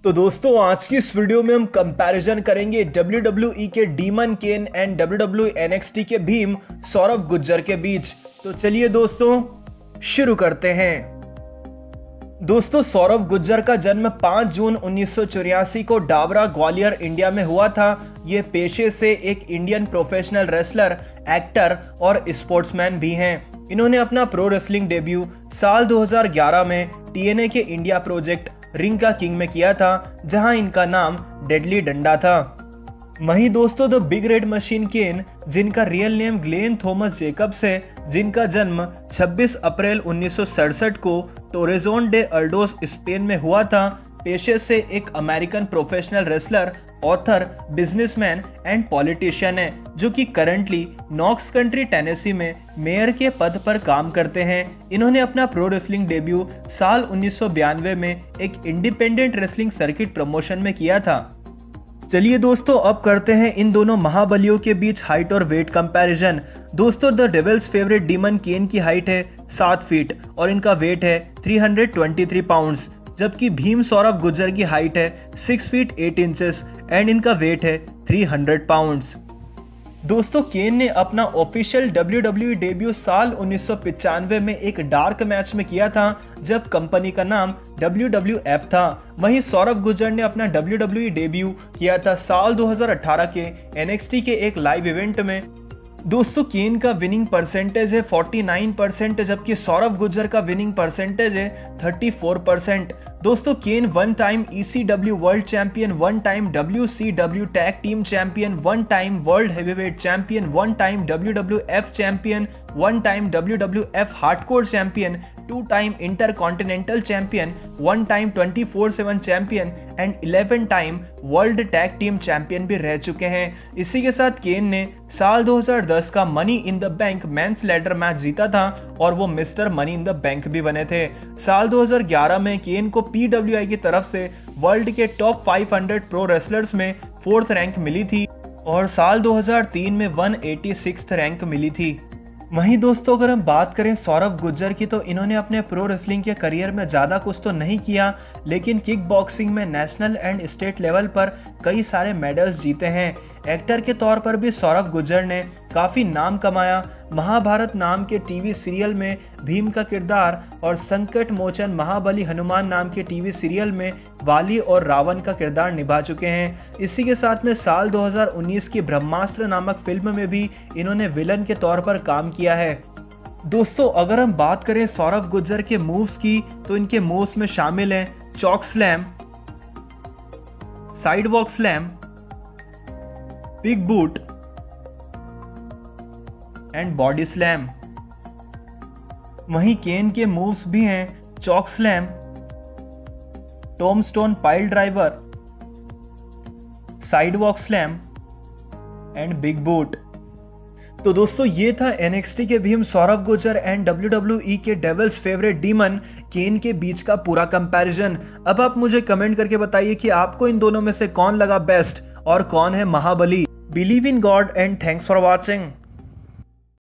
तो दोस्तों आज की इस वीडियो में हम कंपैरिजन करेंगे WWE के demon Kane and WWE NXT के भीम सौरव गुर्जर के बीच। तो चलिए दोस्तों शुरू करते हैं। दोस्तों सौरव गुर्जर का जन्म 5 जून 1984 को डाबरा ग्वालियर इंडिया में हुआ था। ये पेशे से एक इंडियन प्रोफेशनल रेसलर, एक्टर और स्पोर्ट्समैन भी हैं। इन्होंने अपना प्रो रेसलिंग डेब्यू साल 2011 में TNA के इंडिया प्रोजेक्ट रिंग का किंग में किया था, जहां इनका नाम डेडली डंडा था। वहीं दोस्तों the big red machine Kane, जिनका real name Glenn Thomas Jacobs है, जिनका जन्म 26 अप्रैल 1967 को टोरेजोन डे अर्डोस स्पेन में हुआ था, पेशे से एक American professional wrestler, author, businessman and politician है, जो कि करंटली नॉक्स कंट्री टेनेसी में मेयर के पद पर काम करते हैं। इन्होंने अपना प्रो रेसलिंग डेब्यू साल 1992 में एक इंडिपेंडेंट रेसलिंग सर्किट प्रमोशन में किया था। चलिए दोस्तों अब करते हैं इन दोनों महाबलियों के बीच हाइट और वेट कंपैरिजन। दोस्तों the devil's favourite demon Kane की हाइट है 7 फीट और इनका वेट है 323 पाउंड्स, जबकि भीम सौरव गुर्जर की हाइट है 6 फीट 8 इंचेस एंड इनका वेट है 300 पाउंड्स। दोस्तों केन ने अपना ऑफिशियल WWE डेब्यू साल 1995 में एक डार्क मैच में किया था, जब कंपनी का नाम WWF था। वहीं सौरव गुर्जर ने अपना WWE डेब्यू किया था साल 2018 के NXT के एक लाइव इवेंट में। दोस्तों केन का विनिंग परसेंटेज है 49%, जबकि सौरव गुर्जर का विनिंग परसेंटेज है 34%। दोस्तों Kane 1 time ECW world champion, 1 time WCW tag team champion, 1 time world heavyweight champion, 1 time WWF champion, 1 time WWF hardcore champion, 2 time intercontinental champion, 1 time 24/7 champion and 11 time world tag team champion भी रह चुके हैं। इसी के साथ केन ने साल 2010 का money in the bank men's ladder match जीता था और वो mister money in the bank भी बने थे। साल 2011 में केन को PWI की तरफ से वर्ल्ड के टॉप 500 प्रो रेसलर्स में 4th रैंक मिली थी और साल 2003 में 186th रैंक मिली थी। वहीं दोस्तों अगर हम बात करें सौरव गुर्जर की, तो इन्होंने अपने प्रो रेसलिंग के करियर में ज़्यादा कुछ तो नहीं किया, लेकिन किक बॉक्सिंग में नेशनल एंड स्टेट लेवल पर कई सारे मेडल्स जीते हैं। एक्टर के तौर पर भी सौरव गुर्जर ने काफ़ी नाम कमाया। महाभारत नाम के टीवी सीरियल में भीम का किरदार और संकट मोचन महाबली हनुमान नाम के टीवी सीरियल में वाली और रावण का किरदार निभा चुके हैं। इसी के साथ में साल 2019 की ब्रह्मास्त्र नामक फिल्म में भी इन्होंने विलन के तौर पर काम किया है। दोस्तों अगर हम बात करें सौरव गुर्जर के मूव्स की, तो इनके मूव्स में शामिल हैं chokeslam, sidewalk slam, big boot and body slam. वहीं केन के मूव्स भी हैं chokeslam, tombstone piledriver, sidewalk slam and big boot. तो दोस्तों ये था NXT के भीम सौरव गुर्जर एंड WWE के डेविल्स फेवरेट डीमन केन के बीच का पूरा कंपैरिजन। अब आप मुझे कमेंट करके बताइए कि आपको इन दोनों में से कौन लगा बेस्ट और कौन है महाबली। Believe in God and thanks for watching.